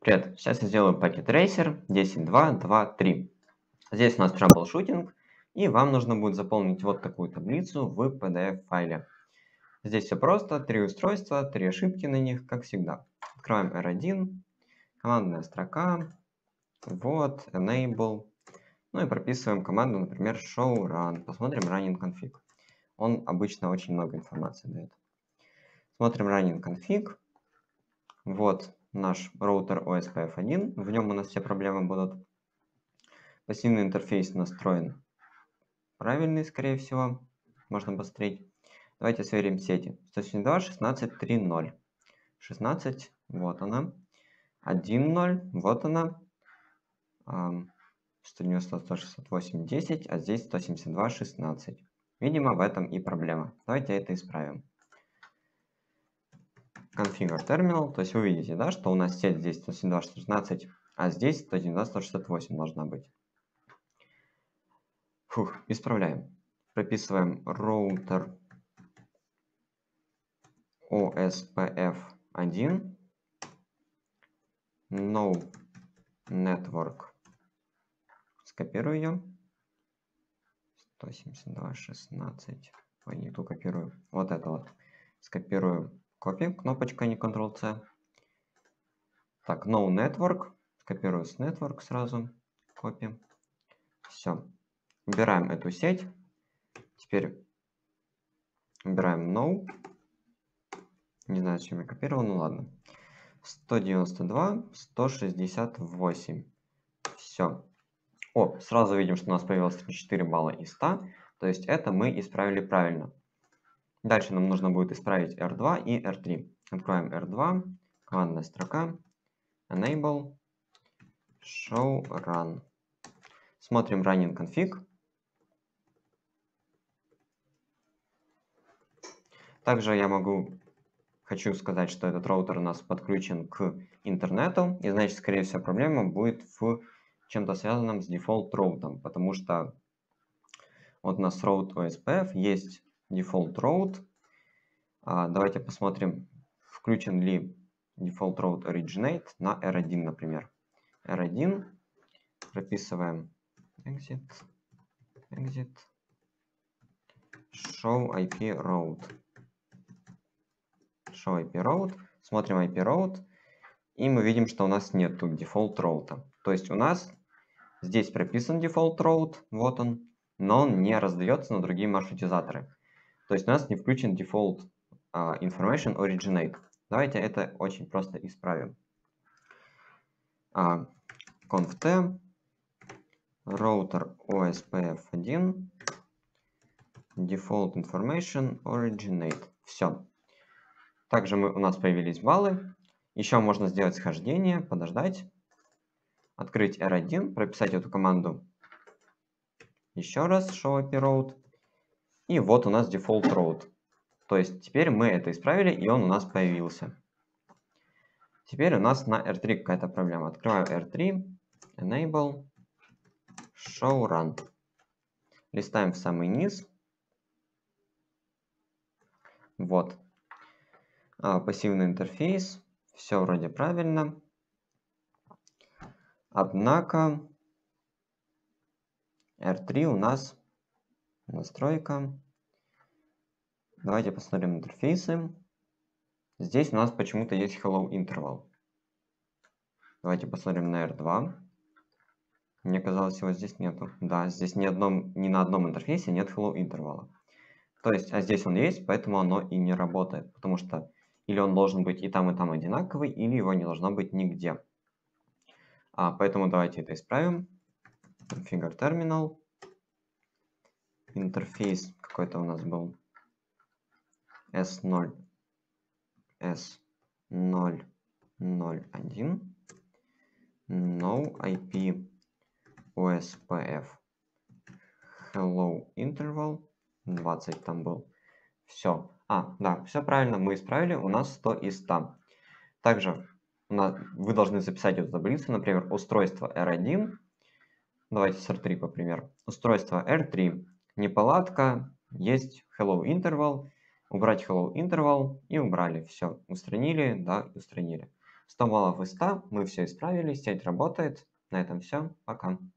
Привет, сейчас я сделаю Packet Tracer 10.2.2.3. Здесь у нас troubleshooting, и вам нужно будет заполнить вот такую таблицу в PDF-файле. Здесь все просто, 3 устройства, 3 ошибки на них, как всегда. Откроем R1, командная строка, вот, enable, ну и прописываем команду, например, show run. Посмотрим running config. Он обычно очень много информации дает. Смотрим running config. Вот наш роутер OSPF1, в нем у нас все проблемы будут. Пассивный интерфейс настроен правильный, скорее всего, можно посмотреть. Давайте сверим сети. 172.16.3.0. 16, вот она. 1.0, вот она. 190.168.10, а здесь 172.16. Видимо, в этом и проблема. Давайте это исправим. Configure terminal, то есть вы видите, да, что у нас сеть здесь 172.16, а здесь 192.168 должна быть. Фух, исправляем. Прописываем роутер OSPF1, no network. Скопирую ее. 172.16. Ой, не ту копирую. Вот это вот. Скопирую копию, кнопочка, не Ctrl-C. Так, no network. Скопирую с network сразу. Копи. Все. Убираем эту сеть. Теперь убираем no. Не знаю, зачем я копировал, ну ладно. 192.168. Все. О, сразу видим, что у нас появилось 4 балла из 100. То есть это мы исправили правильно. Дальше нам нужно будет исправить R2 и R3. Откроем R2. Командная строка. Enable. Show run. Смотрим running config. Также я хочу сказать, что этот роутер у нас подключен к интернету. И значит, скорее всего, проблема будет в чем-то связанном с default роутом. Потому что вот у нас route OSPF, есть default route. Давайте посмотрим, включен ли default route originate на R1, например. R1. Прописываем exit, show IP route. Show IP route. Смотрим IP route. И мы видим, что у нас нет тут default route. То есть у нас здесь прописан default route, вот он, но он не раздается на другие маршрутизаторы. То есть у нас не включен default information originate. Давайте это очень просто исправим. Conft router OSPF1 default information originate. Все. Также у нас появились баллы. Еще можно сделать схождение, подождать. Открыть R1, прописать эту команду еще раз, show IP route. И вот у нас default route. То есть теперь мы это исправили, и он у нас появился. Теперь у нас на R3 какая-то проблема. Открываю R3, enable, show run. Листаем в самый низ. Вот. Пассивный интерфейс. Все вроде правильно. Однако R3 у нас настройка. Давайте посмотрим интерфейсы. Здесь у нас почему-то есть hello interval. Давайте посмотрим на R2. Мне казалось, его здесь нету. Да, здесь ни на одном интерфейсе нет hello interval. То есть, а здесь он есть, поэтому оно и не работает. Потому что или он должен быть и там одинаковый, или его не должно быть нигде. Поэтому давайте это исправим. Configure terminal. Интерфейс какой-то у нас был. S0. S001. No IP OSPF. Hello interval. 20 там был. Все. Да, все правильно, мы исправили. У нас 100 из 100. Также вы должны записать эту таблицу, например, устройство R1. Давайте с R3, по примеру. Устройство R3. Неполадка. Есть hello interval. Убрать hello interval и убрали. Все. Устранили, да, устранили. 100 баллов из 100, мы все исправили, сеть работает. На этом все, пока.